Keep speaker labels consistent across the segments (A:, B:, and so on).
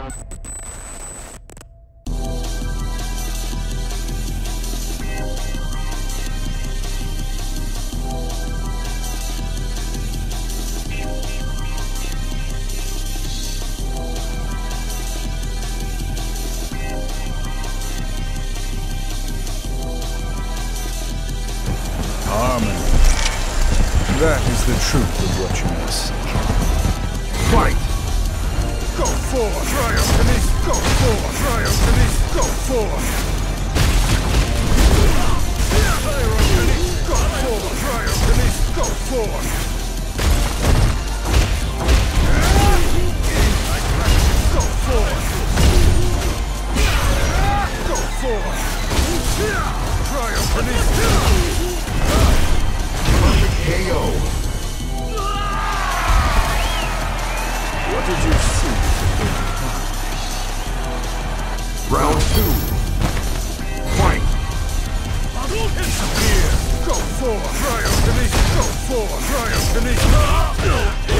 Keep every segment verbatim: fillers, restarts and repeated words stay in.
A: That is the truth of what you must see. Fight! Go forward! Triumph Denise! Go forward! Triumph Denise! Go forward! Triumph Denise! Go forward! Triumph Denise! Go forward! Go forward! Go forward! Triumph Denise! K O. What did you see? Round two. Fight. Disappear. Go forward. Triumph Denise. Go forward. Triumph Denise.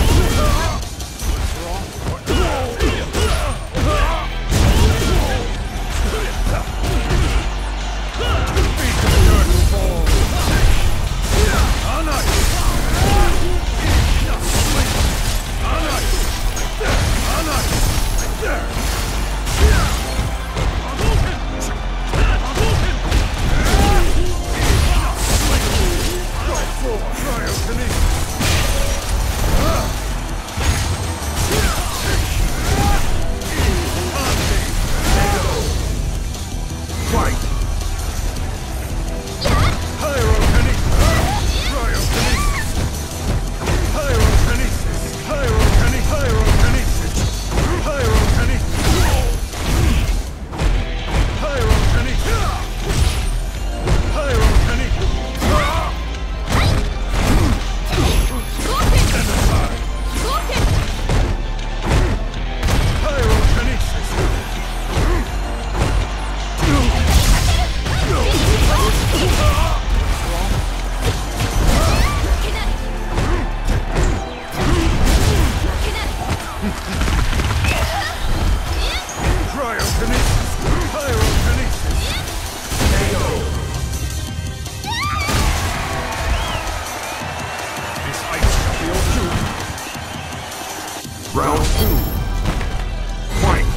A: Round two. Fight.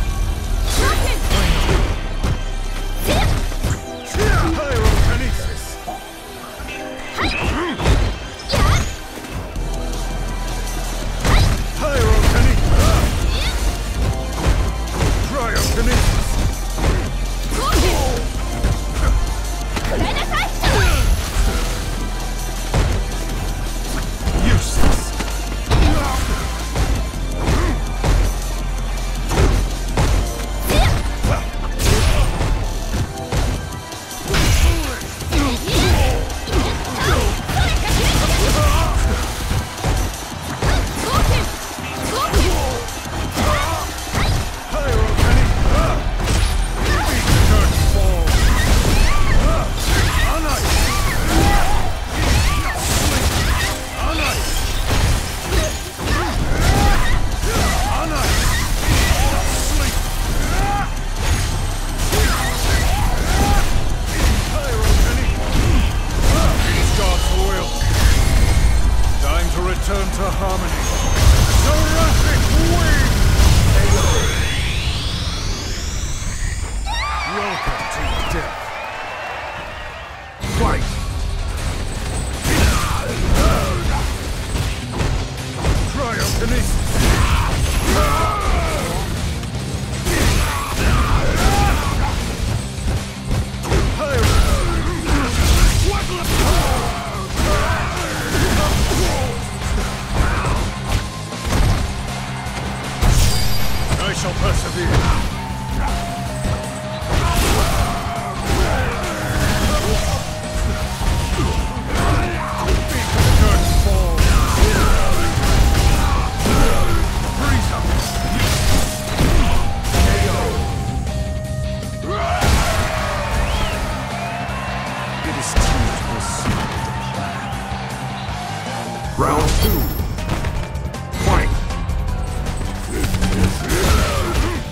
A: Pyrokinesis. Pyrokinesis. Cryokinesis. Useless. Return to harmony. Jurassic Wing! Welcome to death. Fight! Cryokinesis! I shall persevere. It is time to proceed with the plan. Round two. Fight!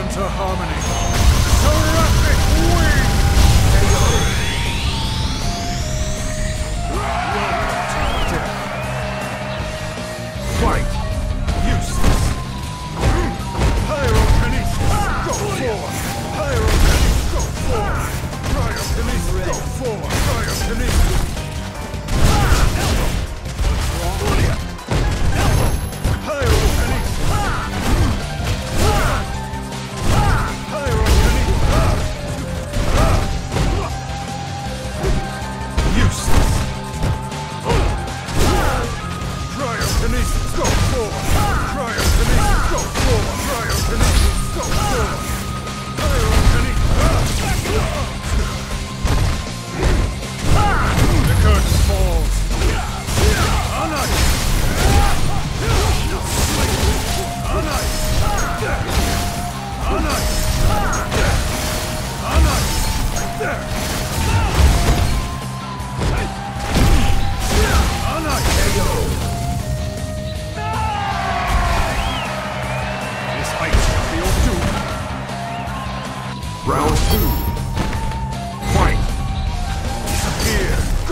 A: Return to harmony. Seraphic wing! Welcome to death. Fight! Useless! Pyrokinesis! Go forward! Pyrokinesis! Go forward! Cryokinesis! Go forward! Cryokinesis!
B: Round two. Fight!
A: Here, go!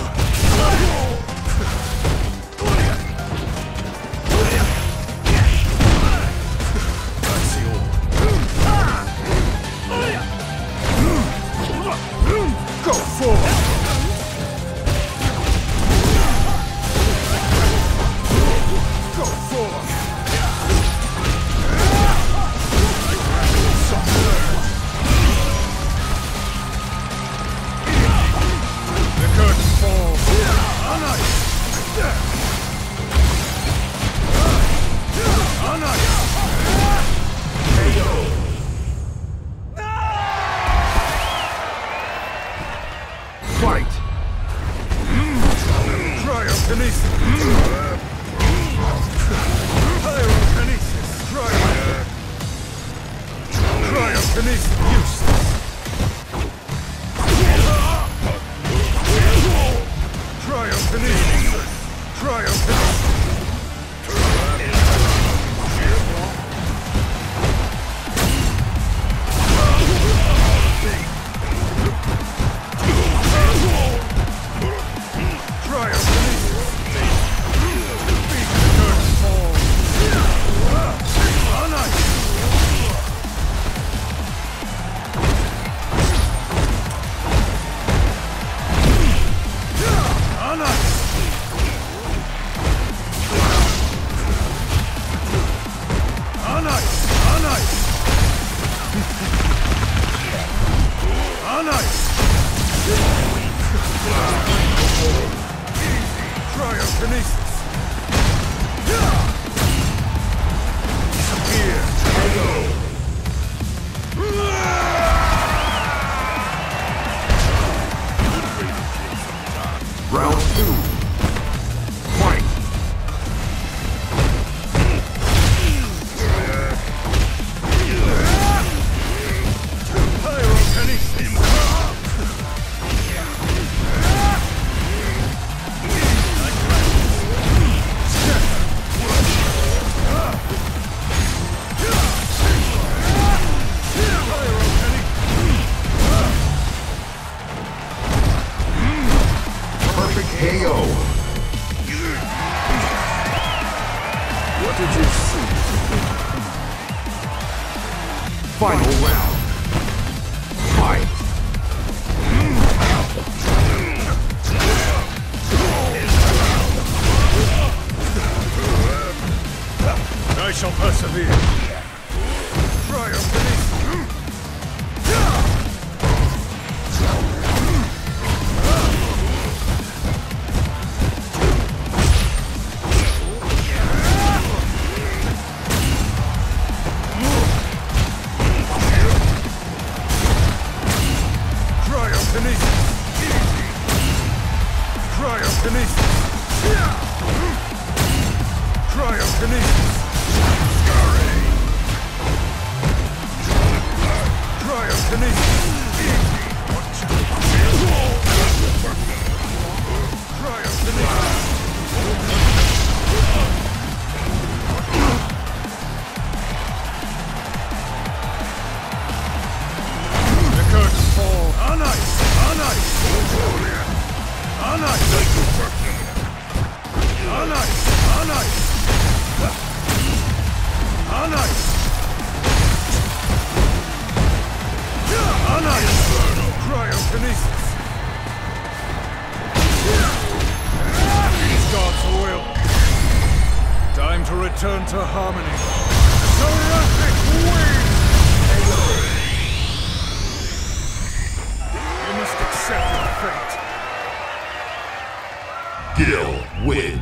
A: Go forward! Go forward! The curtain falls! On ice! On ice! K O!
B: Fight!
A: Cryokinesis! Pyrokinesis! Cryo... Cryokinesis! Useless! Cryokinesis! Cryokinesis! Cryokinesis! Here! Go!
B: Round two. Fight!
A: Pyrokinesis!
B: Perfect K O!
A: What did you see?
B: Final round. Fight!
A: I shall persevere. Cryokinesis! Cryokinesis! Cryokinesis! Cryokinesis! Cryokinesis! Anice! Anice! Anice! Anice! Anice! Anice! Cryokinesis! These gods will. Time to return to harmony. Seraphic wings! You must accept your fate.
B: GILL wins.